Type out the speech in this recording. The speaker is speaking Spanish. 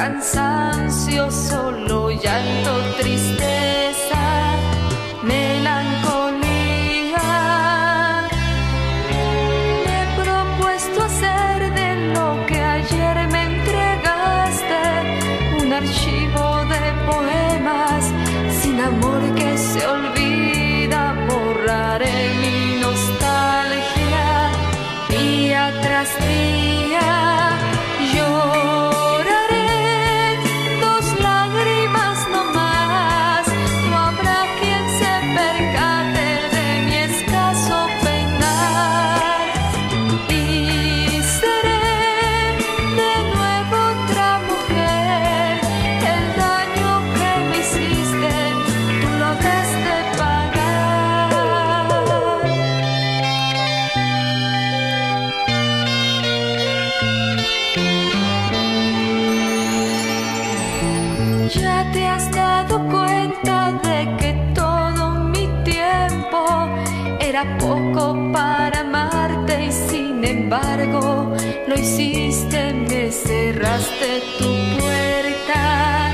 cansancio, solo llanto, tristeza, melancolía. Me he propuesto hacer de lo que ayer me entregaste un archivo de poemas sin amor que se olvida. Borraré mi nostalgia día tras día. Lloraré 2 lágrimas no más. No habrá quien se percate de mi escaso penar. Y seré de nuevo otra mujer. El daño que me hiciste tú lo has de pagar. Ya te has dado cuenta de que todo mi tiempo era poco para amarte y sin embargo lo hiciste, me cerraste tu puerta.